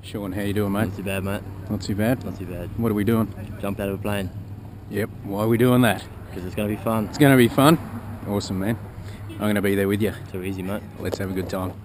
Shaun, how you doing, mate? Not too bad, mate. Not too bad? Not too bad. What are we doing? Jump out of a plane. Yep, why are we doing that? Because it's going to be fun. It's going to be fun? Awesome, man. I'm going to be there with you. Too easy, mate. Let's have a good time.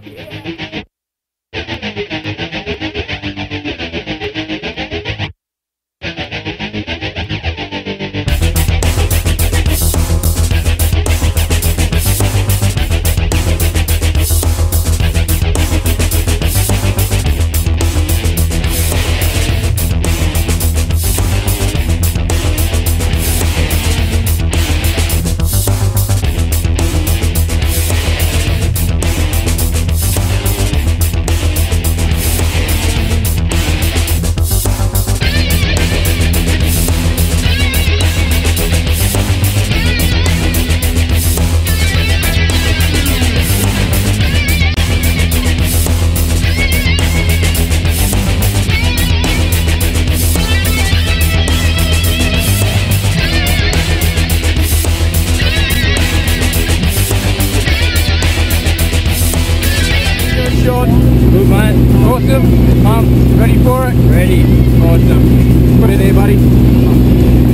Good, mate. Awesome. Pumped. Ready for it? Ready. Awesome. Put it there, buddy.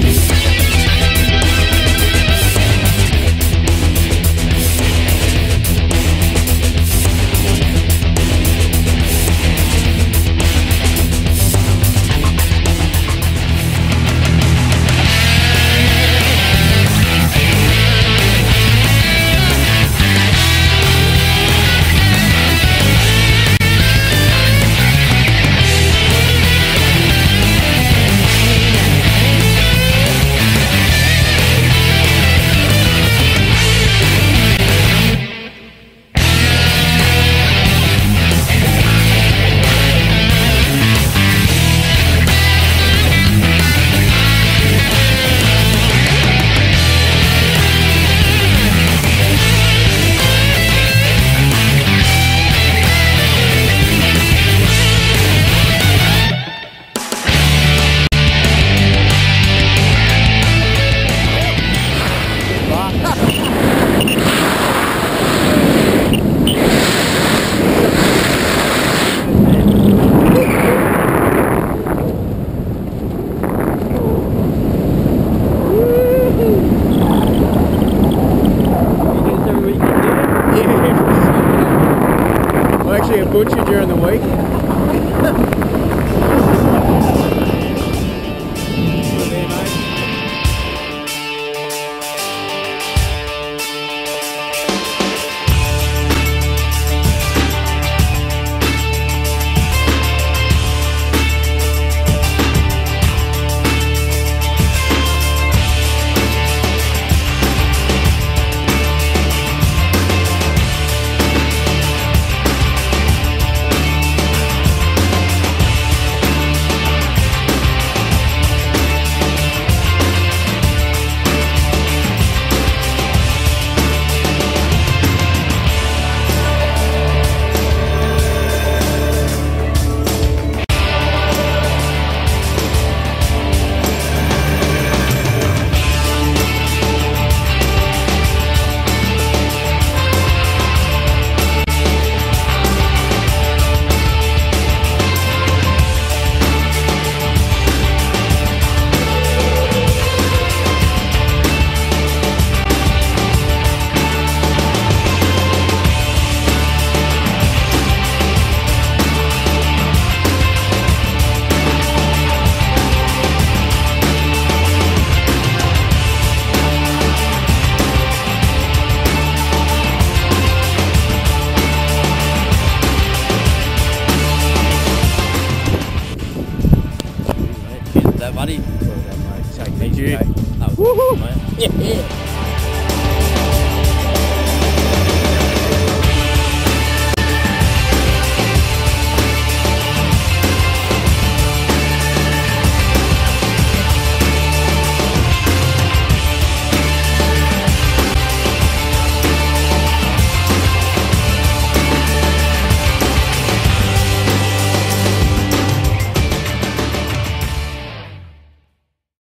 I'm actually a butcher during the week. Buddy. Well done, mate. Take it easy, you. mate. That was awesome, mate. Yeah.